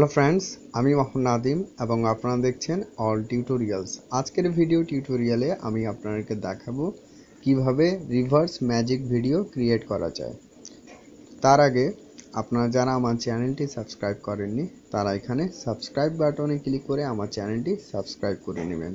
Friends, আমি মোহাম্মদ নাদিম এবং আপনারা দেখছেন অল টিউটোরিয়ালস। আজকের ভিডিও টিউটোরিয়ালে আমি আপনাদেরকে দেখাবো কিভাবে রিভার্স ম্যাজিক ভিডিও ক্রিয়েট করা যায়। তার আগে আপনারা যারা আমার চ্যানেলটি সাবস্ক্রাইব করেননি তারা এখানে সাবস্ক্রাইব বাটনে ক্লিক করে আমার চ্যানেলটি সাবস্ক্রাইব করে নেবেন।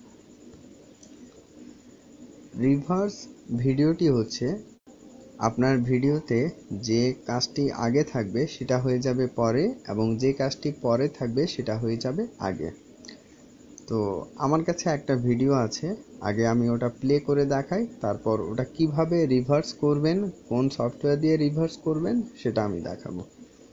রিভার্স ভিডিওটি হচ্ছে আপনার ভিডিওতে যে কাজটি আগে থাকবে সেটা হয়ে যাবে পরে, এবং যে কাজটি পরে থাকবে সেটা হয়ে যাবে আগে। তো আমার কাছে একটা ভিডিও আছে, আগে আমি ওটা প্লে করে দেখাই, তারপর ওটা কিভাবে রিভার্স করবেন, কোন সফটওয়্যার দিয়ে রিভার্স করবেন সেটা আমি দেখাবো।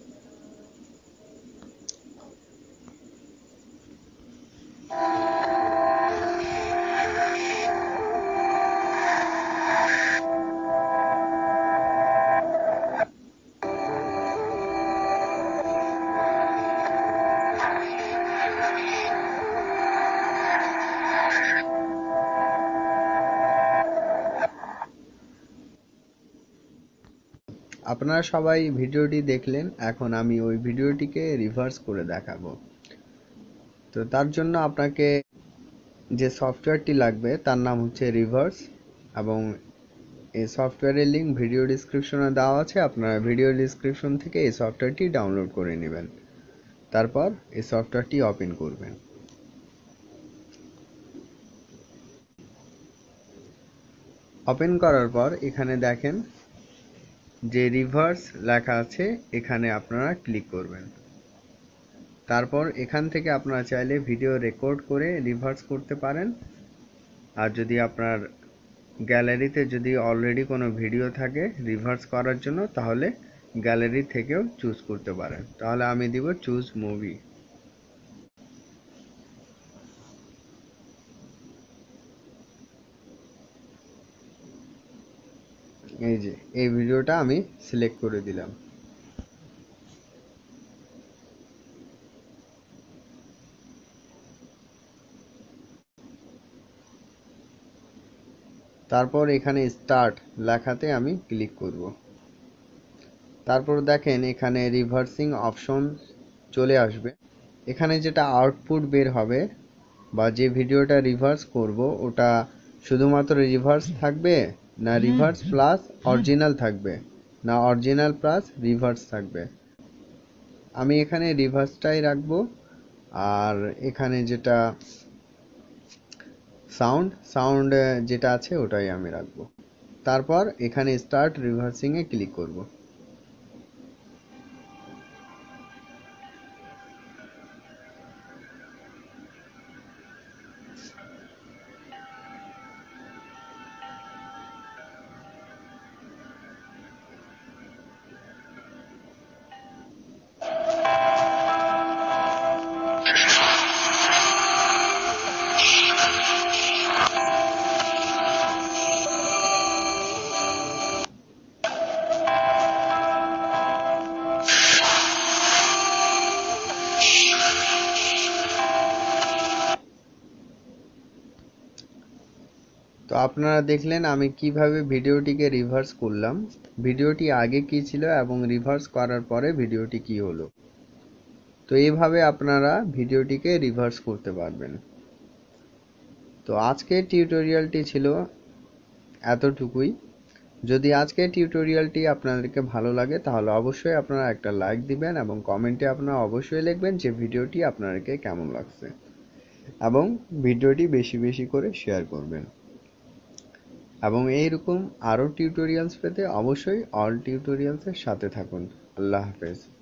আপনারা সবাই ভিডিওটি দেখলেন, এখন আমি ওই ভিডিওটিকে রিভার্স করে দেখাবো। তো তার জন্য আপনাকে যে সফটওয়্যারটি লাগবে তার নাম হচ্ছে রিভার্স, এবং এই সফটওয়্যারের লিঙ্ক ভিডিও ডিসক্রিপশনে দেওয়া আছে। আপনারা ভিডিও ডিসক্রিপশন থেকে এই সফটওয়্যারটি ডাউনলোড করে নেবেন, তারপর এই সফটওয়্যারটি ওপেন করবেন। ওপেন করার পর এখানে দেখেন যে রিভার্স লেখা আছে, এখানে আপনারা ক্লিক করবেন। তারপর এখান থেকে আপনারা চাইলে ভিডিও রেকর্ড করে রিভার্স করতে পারেন, আর যদি আপনার গ্যালারিতে যদি অলরেডি কোনো ভিডিও থাকে রিভার্স করার জন্য তাহলে গ্যালারি থেকেও চুজ করতে পারেন। তাহলে আমি দিব চুজ মুভি। এই যে এই ভিডিওটা আমি সিলেক্ট করে দিলাম। তারপর এখানে স্টার্ট লেখাতে আমি ক্লিক করব। তারপর দেখেন এখানে রিভার্সিং অপশন চলে আসবে। এখানে যেটা আউটপুট বের হবে বা যে ভিডিওটা রিভার্স করব ওটা শুধুমাত্র রিভার্স থাকবে, না রিভার্স প্লাস অরিজিনাল থাকবে, না অরিজিনাল প্লাস রিভার্স থাকবে। আমি এখানে রিভার্সটাই রাখবো। আর এখানে যেটা সাউন্ড যেটা আছে ওটাই আমি রাখবো। তারপর এখানে স্টার্ট রিভার্সিং এ ক্লিক করব। তো আপনারা দেখলেন আমি কিভাবে ভিডিওটিকে রিভার্স করলাম, ভিডিওটি আগে কি ছিল এবং রিভার্স করার পরে ভিডিওটি কি হলো। তো এইভাবে আপনারা ভিডিওটিকে রিভার্স করতে পারবেন। তো আজকের টিউটোরিয়ালটি ছিল এতটুকুই। যদি আজকের টিউটোরিয়ালটি আপনাদেরকে ভালো লাগে তাহলে অবশ্যই আপনারা একটা লাইক দিবেন, এবং কমেন্টে আপনারা অবশ্যই লিখবেন যে ভিডিওটি আপনাদেরকে কেমন লাগছে, এবং ভিডিওটি বেশি বেশি করে শেয়ার করবেন। এবং এইরকম আরও টিউটোরিয়ালস পেতে অবশ্যই অল টিউটোরিয়ালসের সাথে থাকুন। আল্লাহ হাফেজ।